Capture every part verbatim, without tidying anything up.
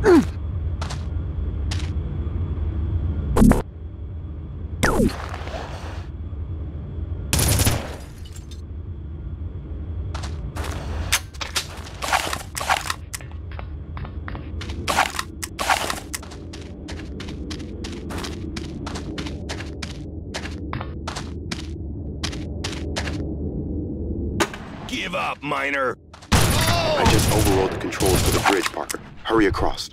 Give up, miner! I just overrode the controls for the bridge, Parker. Hurry across.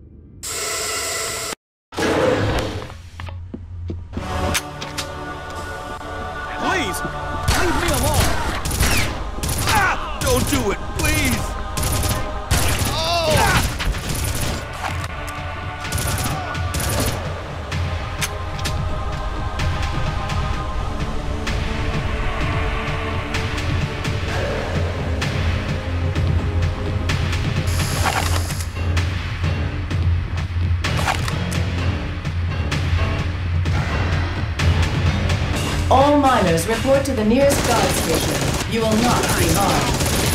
Please! Leave me alone! Ah! Don't do it, please! Oh! Ah! All miners report to the nearest guard station. You will not be harmed.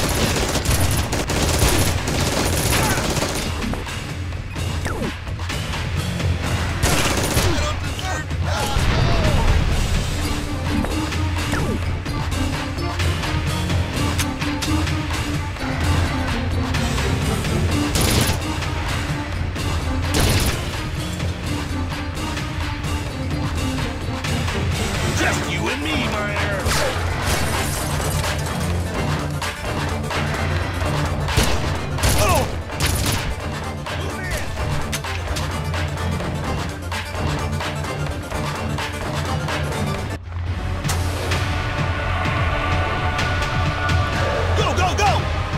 Just you and me, miner! Oh! Move in! Go, go, go!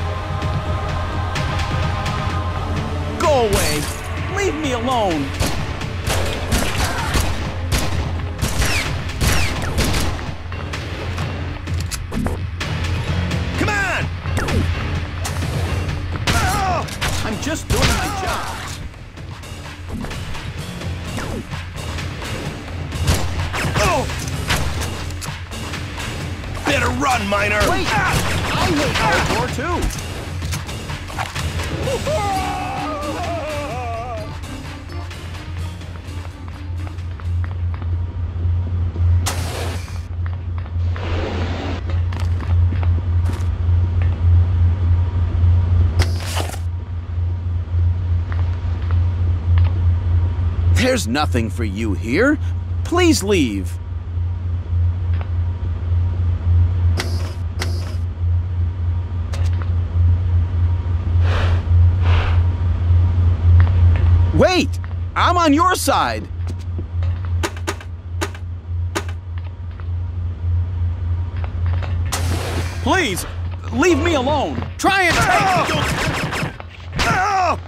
Go away! Leave me alone! I'm just doing my job. Oh! Better run, miner! Wait! Ah! I hate hardcore too! There's nothing for you here. Please leave. Wait! I'm on your side! Please, leave me alone! Try and take it! Ah!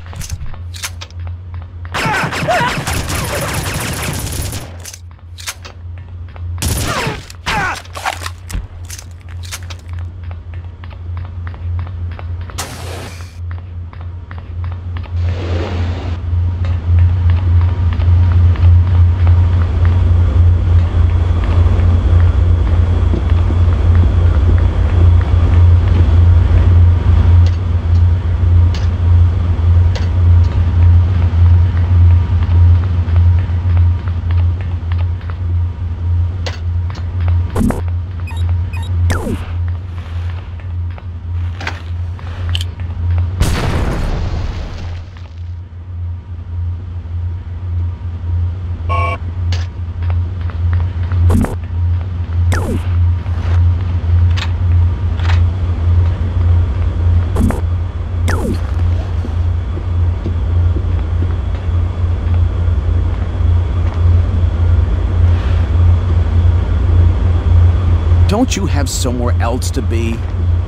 Don't you have somewhere else to be?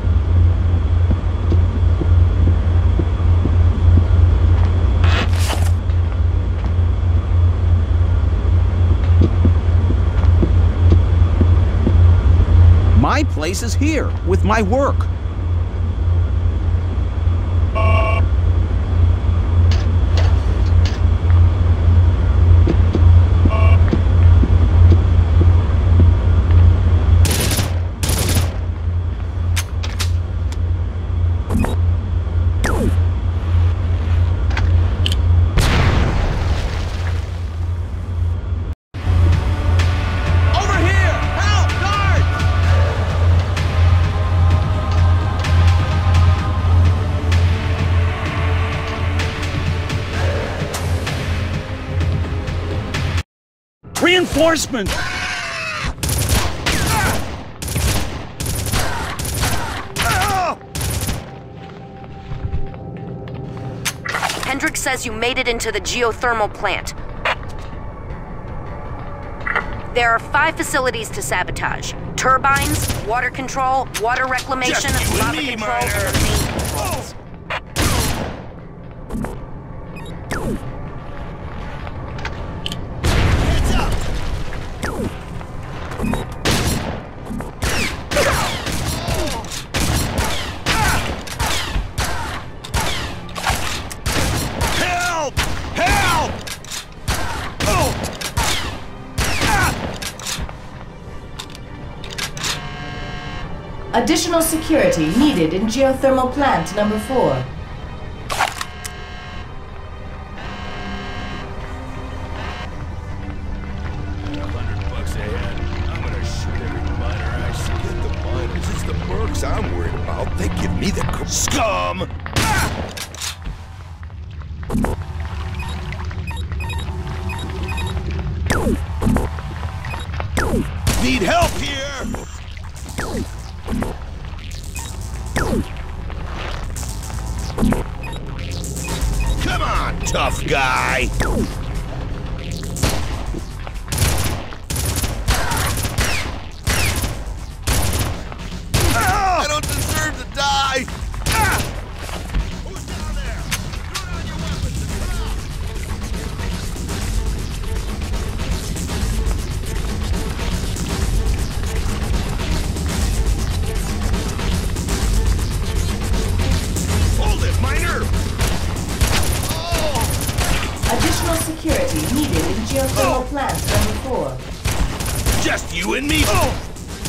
My place is here, with my work. Reinforcement! Hendricks says you made it into the geothermal plant. There are five facilities to sabotage. Turbines, water control, water reclamation, Just you and lava me, control, Miner. and the main controls. Heads up! Help! Help! Oh! Additional security needed in geothermal plant number four. Hundred bucks a head. I'm gonna shoot every miner I see. Get the miners. It's the mercs I'm worried about. They give me the co- scum. Ah! Need help here. Come on, tough guy. I don't deserve to die! Ah! Who's down there? Turn on your weapons and come out! Hold it, miner! Oh! Additional security needed in geothermal Oh. plant number four. Just you and me! Oh!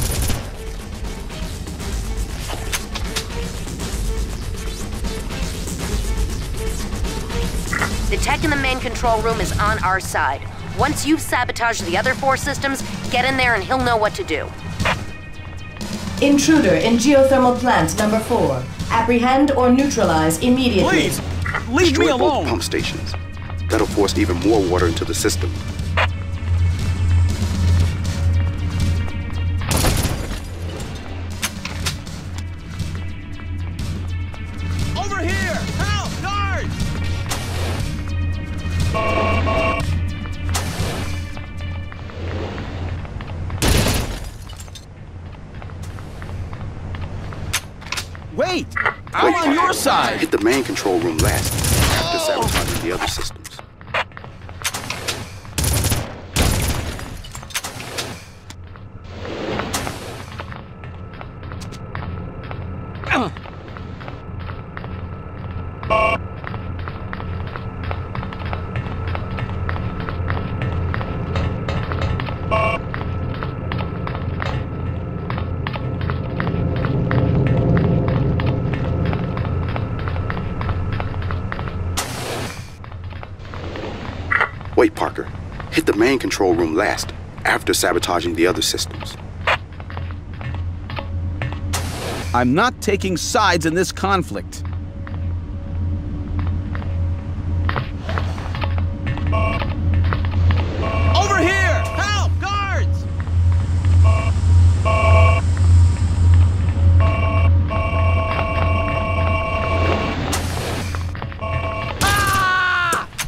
The tech in the main control room is on our side. Once you've sabotaged the other four systems, get in there and he'll know what to do. Intruder in geothermal plant number four. Apprehend or neutralize immediately. Please, leave Destroy me both alone! pump stations. That'll force even more water into the system. Over here! Help! Guards! Wait! I'm on your side! Hit the main control room last, after sabotaging the other systems. Wait, Parker. Hit the main control room last, after sabotaging the other systems. I'm not taking sides in this conflict. Over here! Help! Guards! Ah!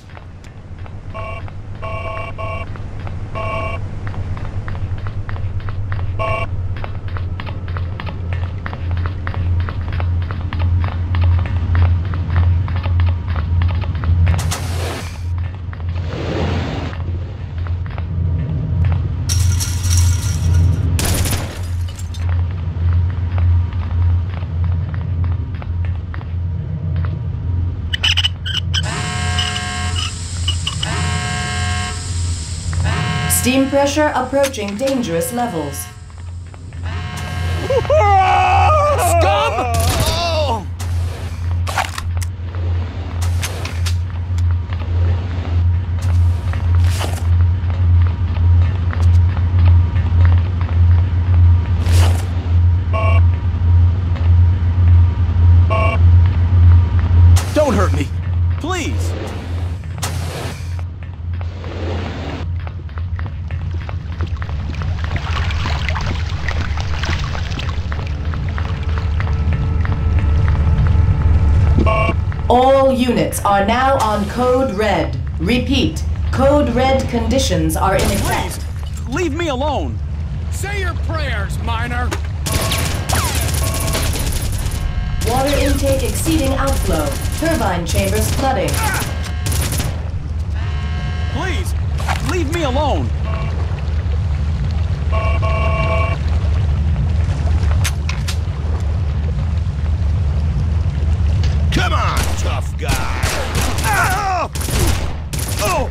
Steam pressure approaching dangerous levels. Scum! Oh! Don't hurt me! Please! units are now on Code Red. Repeat, Code Red conditions are in effect. Please, leave me alone. Say your prayers, miner. Water intake exceeding outflow. Turbine chambers flooding. Please, leave me alone. Come on, tough guy. Ow! Oh!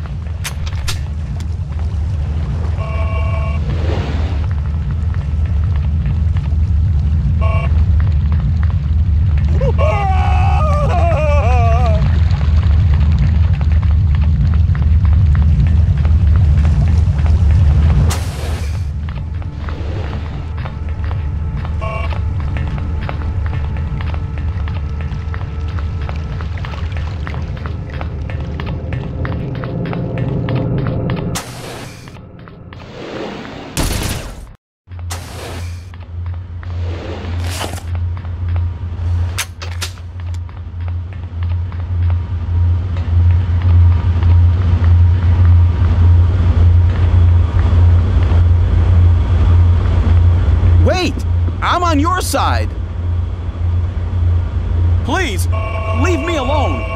I'm on your side. Please, leave me alone.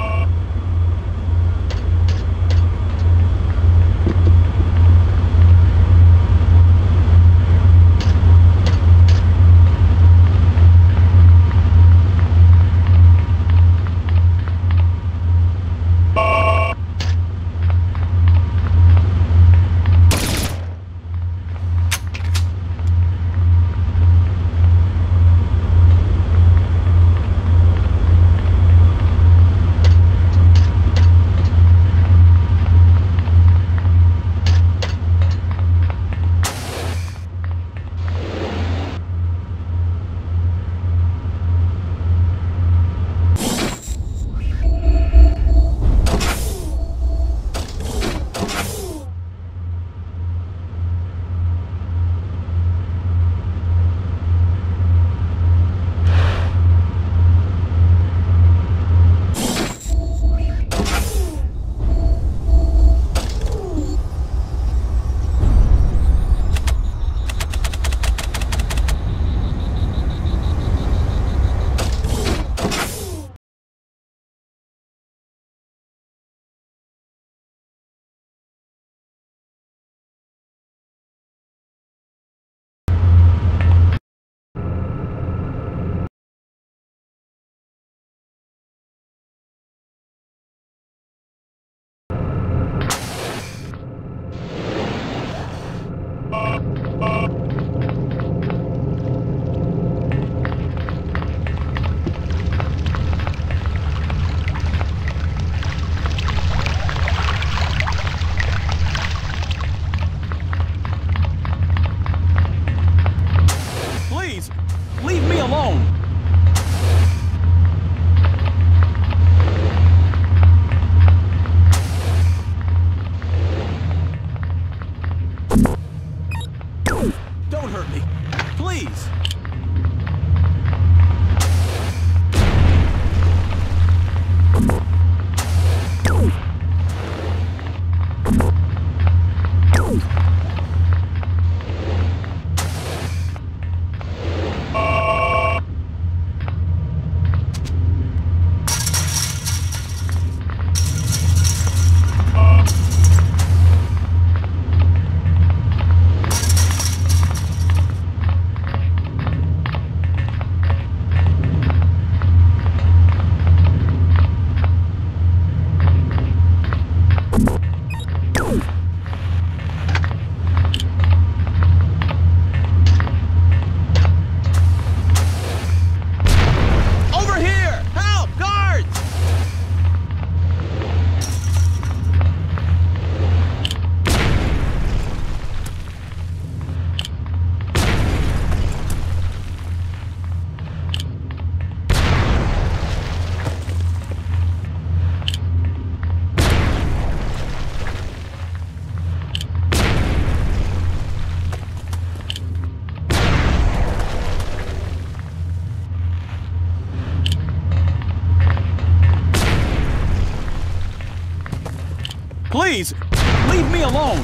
Please, leave me alone!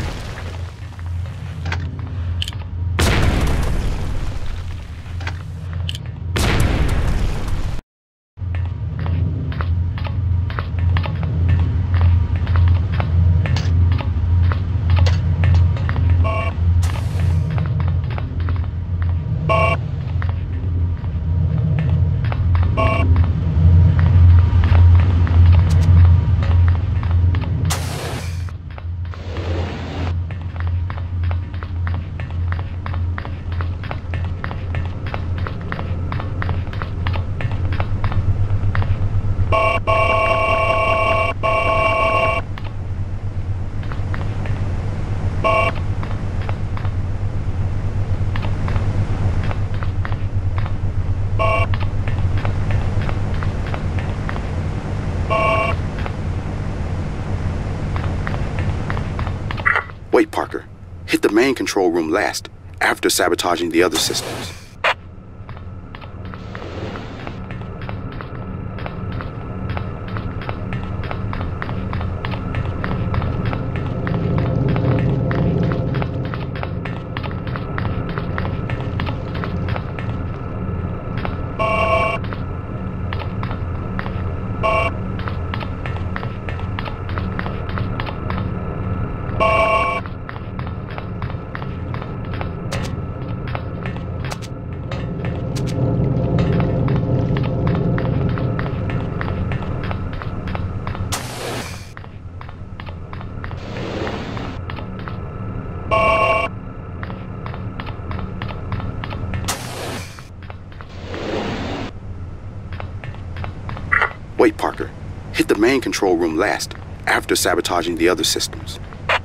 Wait, Parker. Hit the main control room last, after sabotaging the other systems. Wait, Parker. Hit the main control room last, after sabotaging the other systems.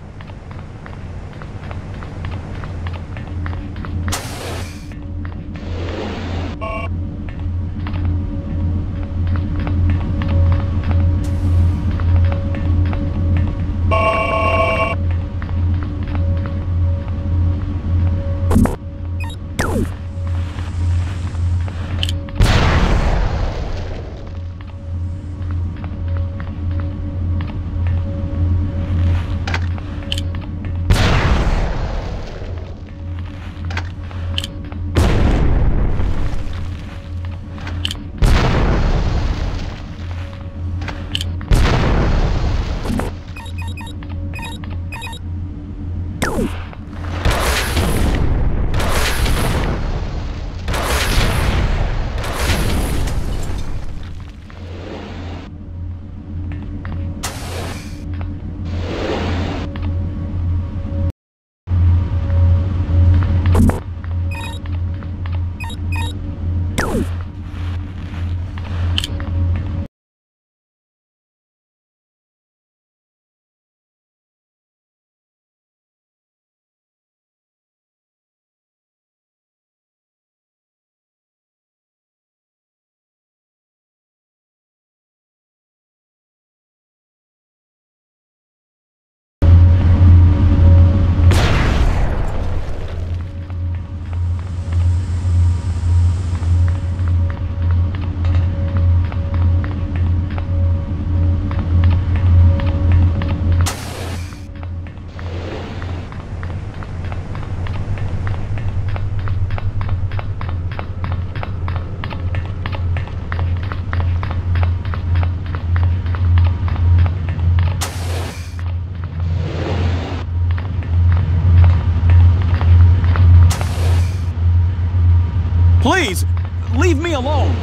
Please, leave me alone!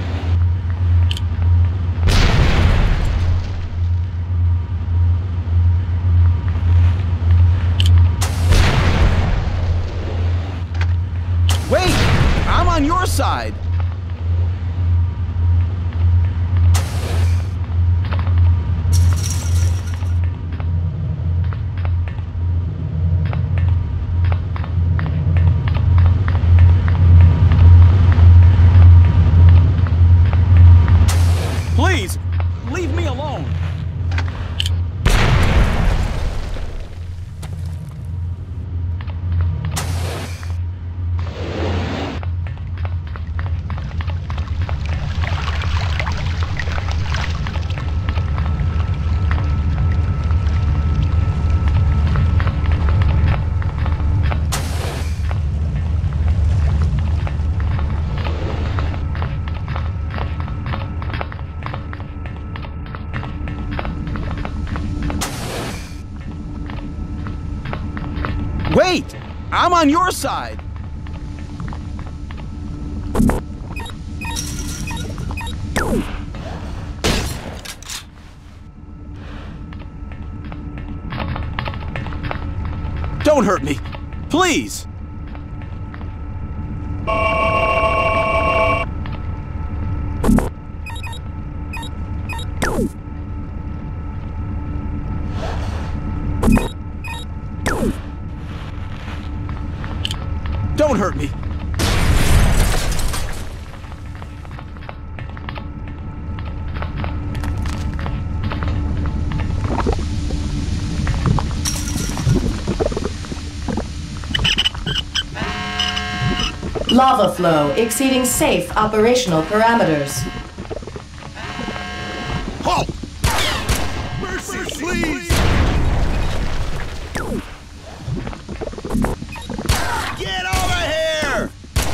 Wait! I'm on your side! Please, leave me alone! Wait! I'm on your side! Don't hurt me! Please! Don't hurt me! Lava flow exceeding safe operational parameters. Halt! Mercy, please! Get over here!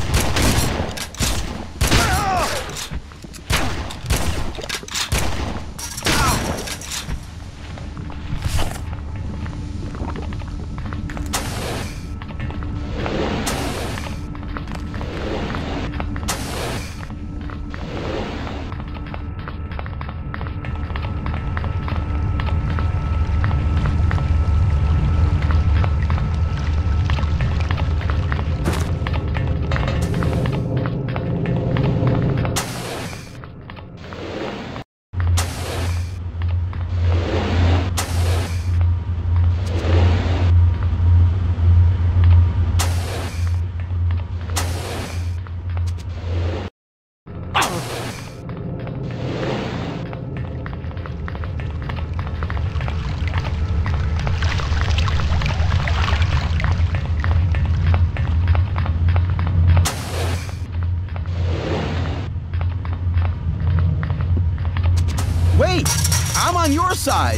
Wait! I'm on your side!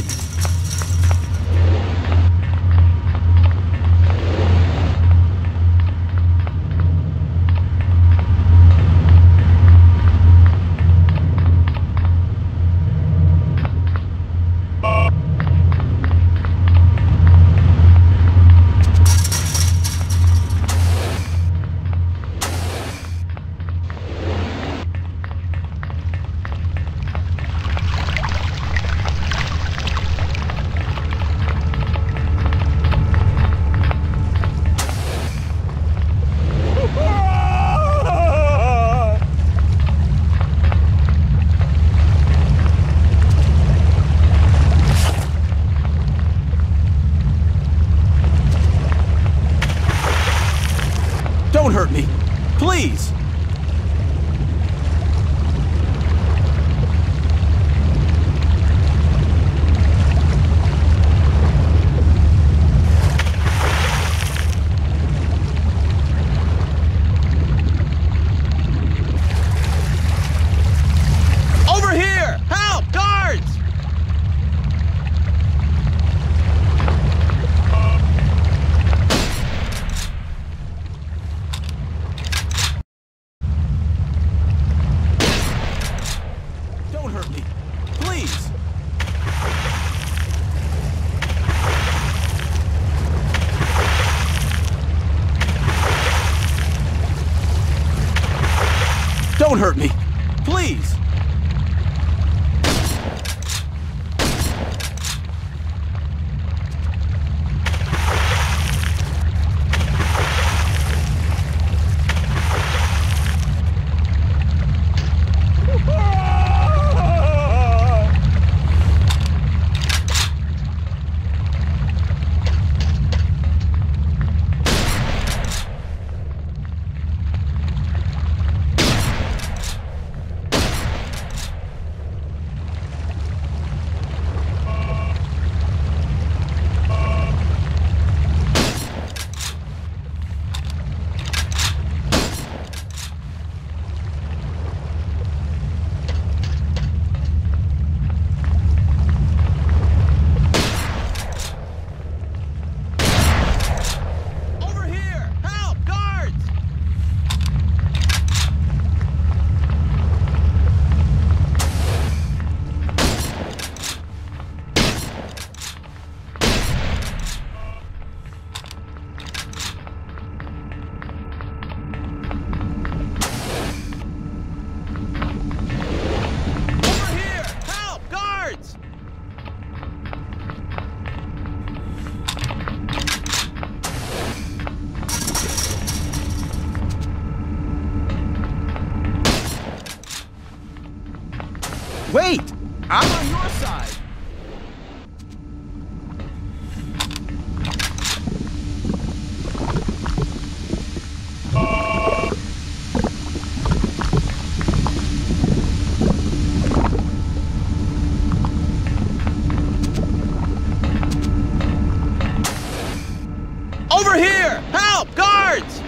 Don't hurt me! Please! Over here! Help! Guards!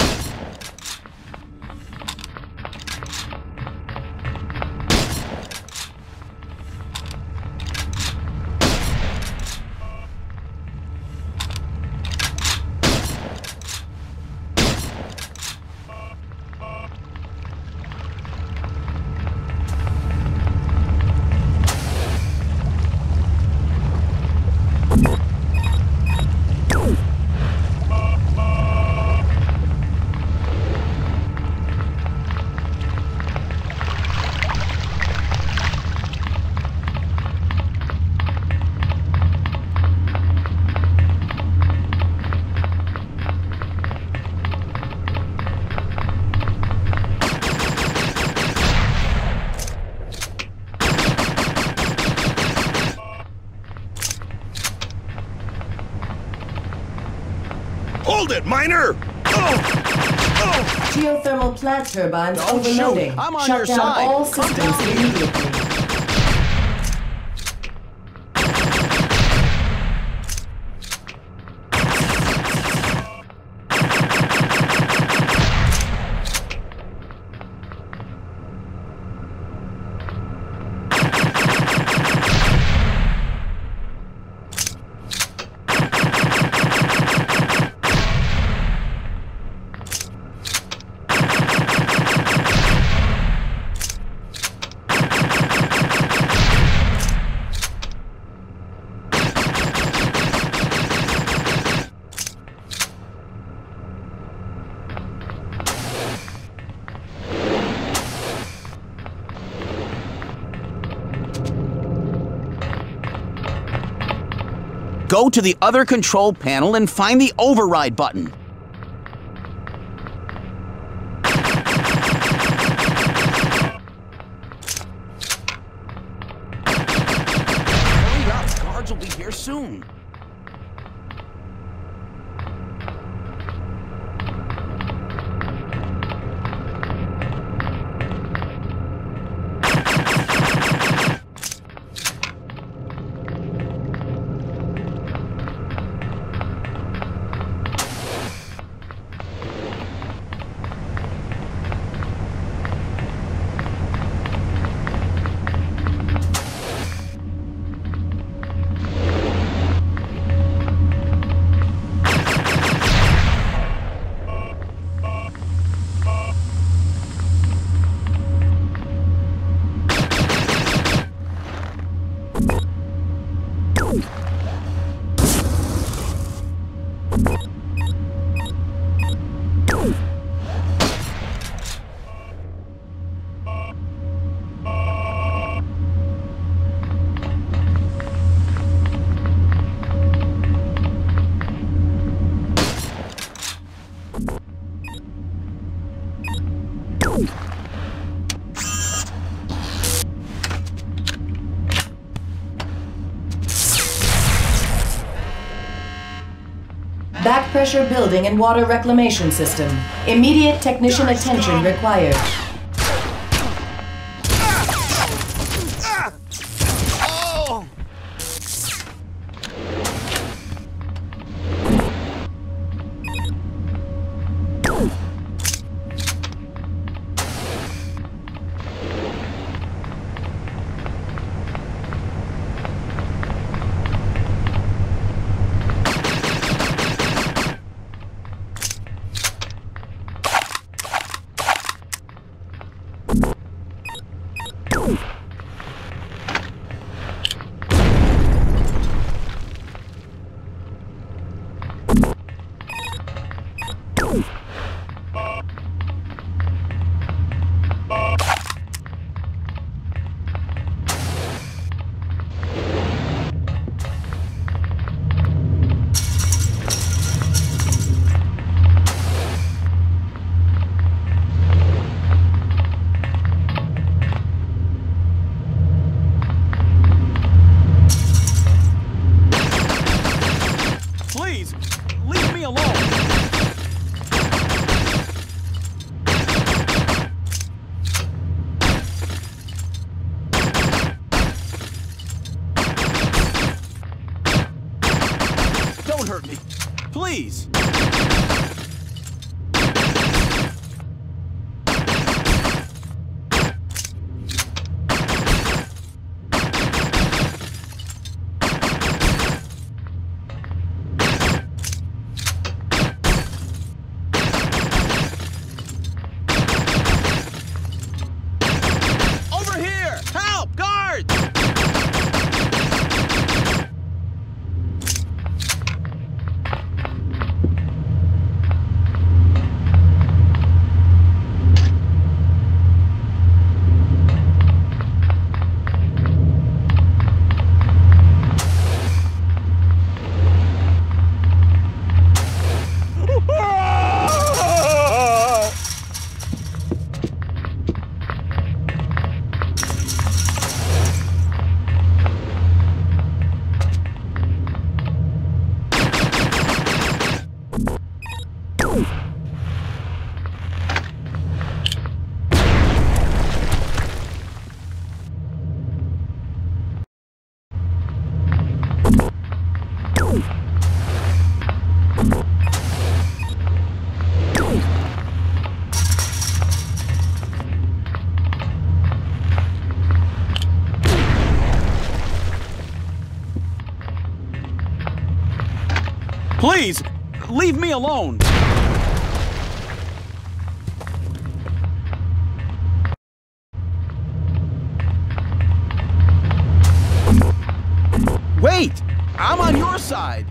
Hold it, Miner! Oh! Oh! Geothermal plant turbines Don't shoot. overloading. I'm on Shut your down side. all Come systems down here. immediately. Go to the other control panel and find the override button. Hurry up, guards will be here soon. Back pressure building and water reclamation system. Immediate technician attention required. Please, leave me alone. Don't hurt me. Please! Over here! Help! Guards! Please, leave me alone! Wait! I'm on your side!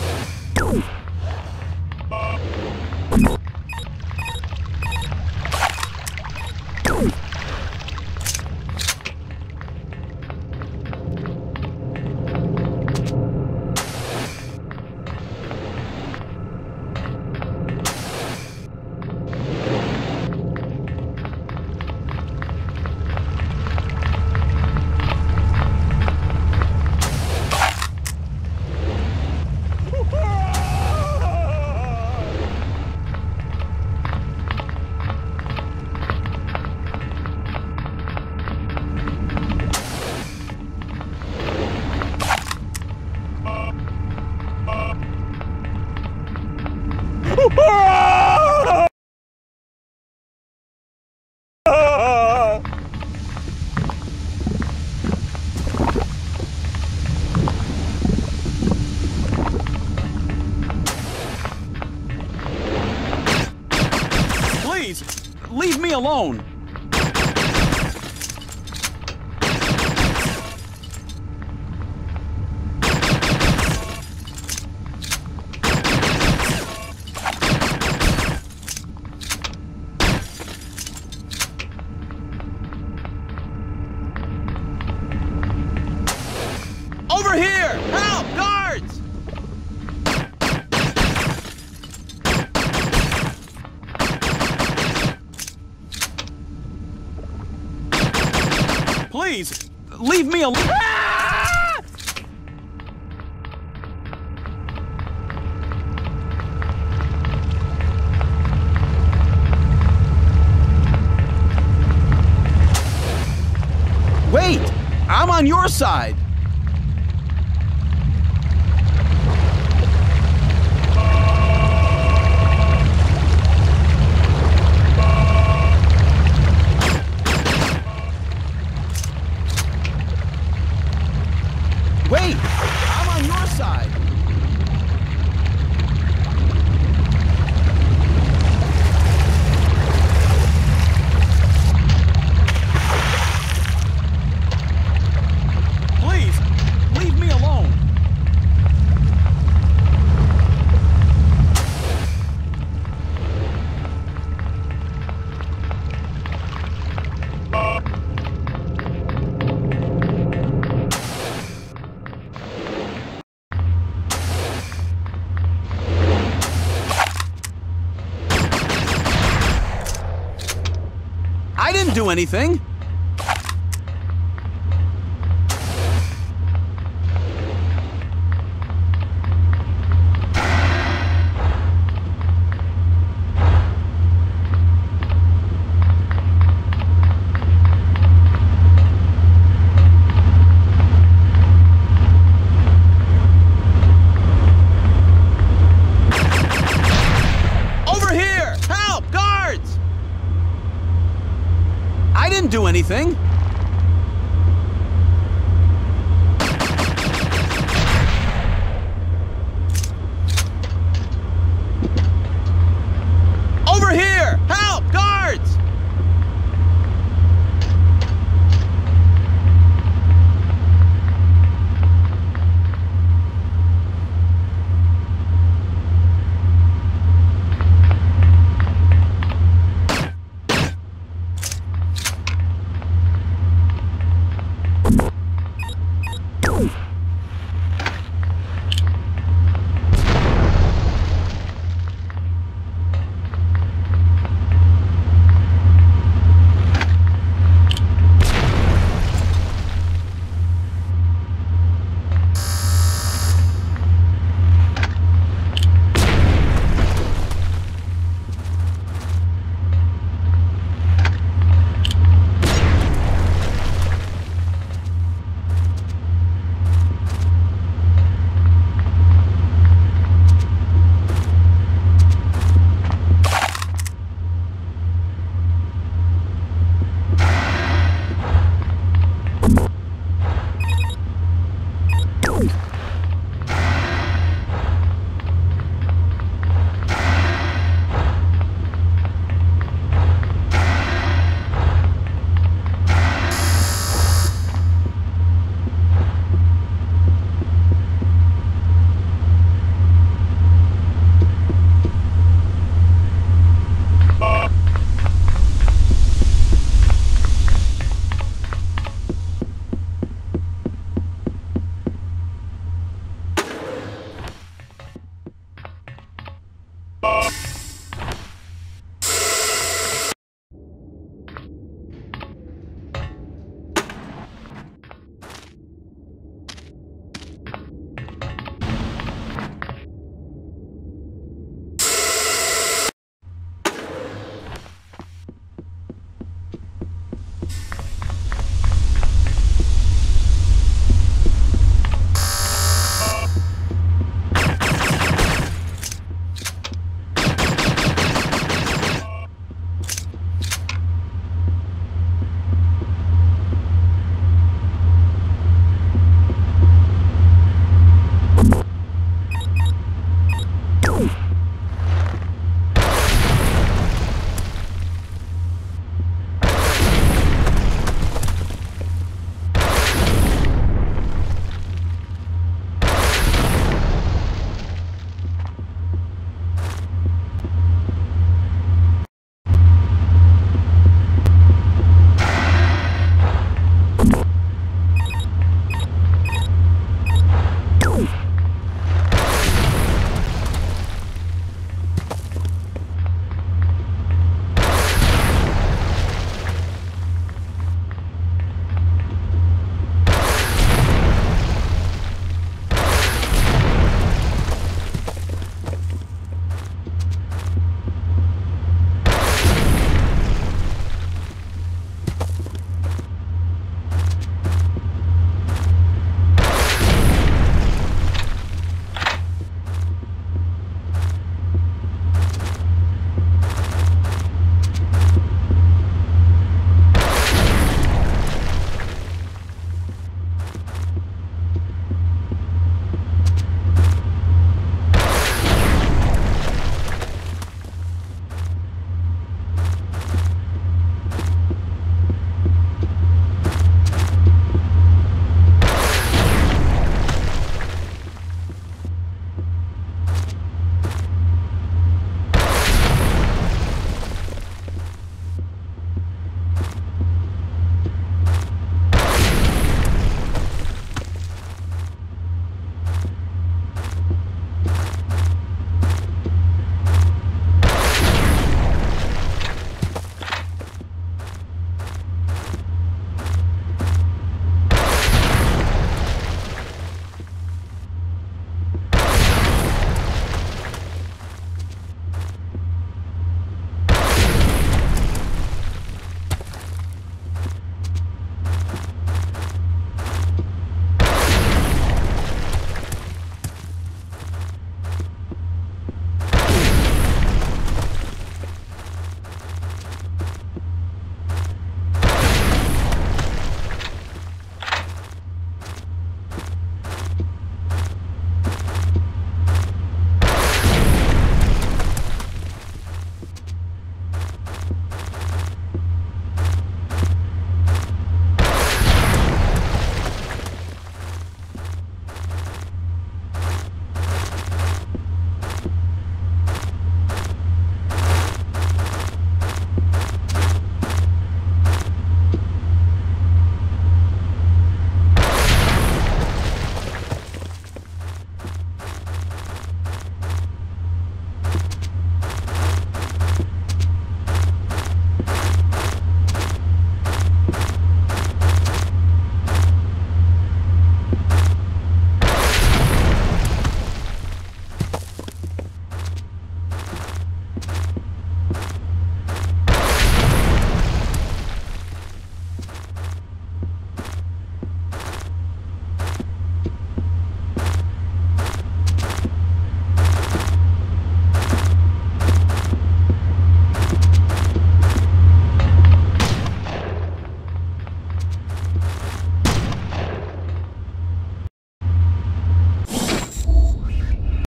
Please, leave me alone! Over here! Help! Guards! Please, leave me alone! Ah! Wait! I'm on your side! Wait! I'm on your side! Please, leave me alone! I didn't do anything! anything.